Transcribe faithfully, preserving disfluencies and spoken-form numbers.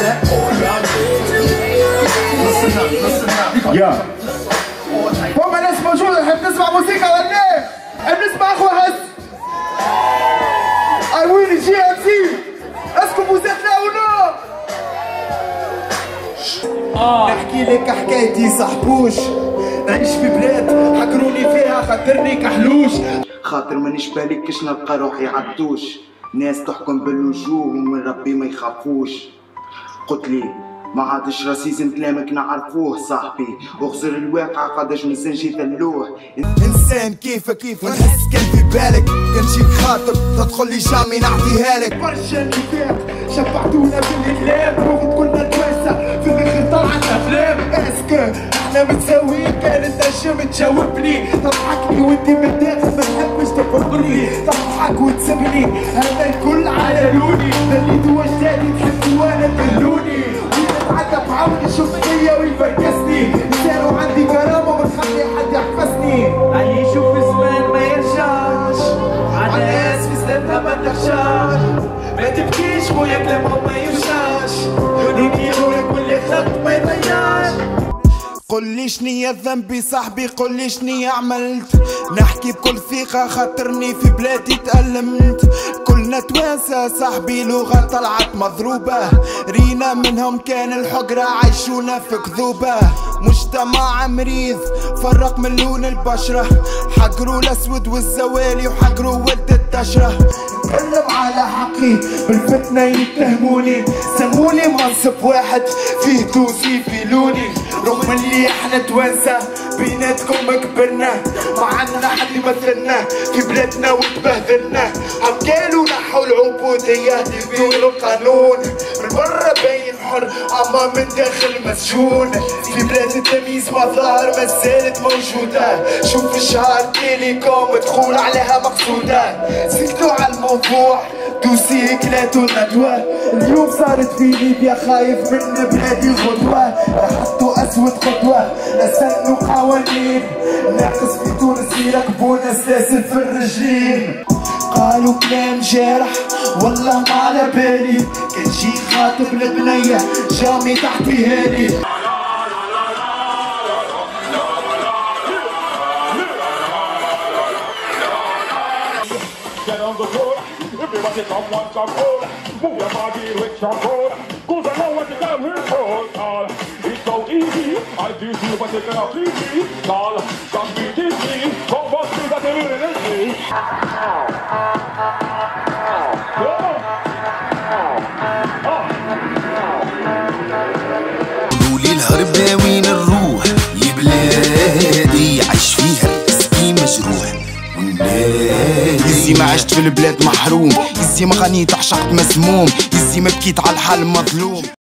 يا فما ناس موجودة نحب نسمع موسيقى ولا ايه؟ نحب نسمع اخوة هز I ويلي جي ام سي اسكم وزيت لا ولا نحكي لك حكايتي صحبوش نعيش في بلاد حكروني فيها خاطرني كحلوش خاطر مانيش بالك كش نلقى روحي عدوش ناس تحكم بالوجوه ومن ربي ما يخافوش قلت لي ما عادش راسيزم كلامك نعرفوه صاحبي واغزر الواقع قداش من سنجي ثلوه انسان كيفك كيف ونحس كان في بالك كان شي خاطر تدخل لي جامي نعطيها لك برشا نفاق شبعتونا بالكلام وقت كنا تواسع في الاخر طلعت افلام اسكو احنا متساويين كان انت شو تجاوبني تضحكني وانت من الداخل ما تحبش تفرقني تضحك وتسبني هذا الكل على لوني دليت وجدادي تحبني وانا دلوني تعدى بعوني شوف فيا ويفركسني يساروا عندي كرامه وما تخلي حد يحفظني عيشوا في زمان ما يرجعش على ناس في سنتها ما تخشاش ما تبكيش خويا كلامهم ما يرجعش يديرولك واللي خلقت ما يضيعش قل لي شنيا ذنبي صاحبي قل لي شنيا عملت نحكي بكل ثقة خاطرني في بلادي تألمت كلنا توانسة صاحبي لغة طلعت مضروبة رينا منهم كان الحقرة عايشونا في كذوبة مجتمع مريض فرق من لون البشرة حقروا الأسود والزوالي وحقروا ولد التشرة نتكلم على حقي بالفتنة يتهموني سموني منصب واحد فيه توصي في لوني رغم اللي احنا توانسة بيناتكم كبرنا ما عندنا حد يمثلنا في بلادنا وتبهدلنا هم قالوا نحو العبودية دون القانون من برا باين حر اما من داخل مسجون في بلاد التمييز مظاهر ما زالت موجودة شوف الشهر تيليكوم دخول عليها مقصودة سكتوا على الموضوع دوسي كلاتو ندوة اليوم صارت في ليبيا خايف من بلادي غدوة لاحظتوا اسود قدوة نستنوا قوانين ناقص في تونس يركبونا سلاسل في الرجلين قالوا كلام جارح والله ما على بالي كان شي خاطب البنية جامي تحتيها لي Everybody come want some food. Move your body with some food. Cause I know what you come here for. Call. It's so easy. I do you but take it off easy. Call. Come beat it me. Come back to that emergency. قولي الهربة وين نروح يا بلادي عايش فيها رزقي مجروح يزي ما عشت في البلاد محروم يزي ما غنيت عشقت مسموم يزي ما بكيت على الحال مظلوم.